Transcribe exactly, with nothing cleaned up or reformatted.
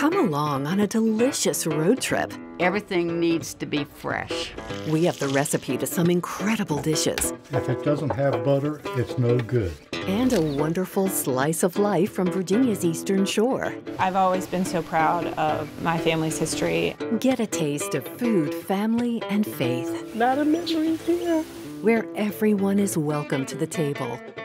Come along on a delicious road trip. Everything needs to be fresh. We have the recipe to some incredible dishes. If it doesn't have butter, it's no good. And a wonderful slice of life from Virginia's Eastern Shore. I've always been so proud of my family's history. Get a taste of food, family, and faith. Not a memory here. Where everyone is welcome to the table.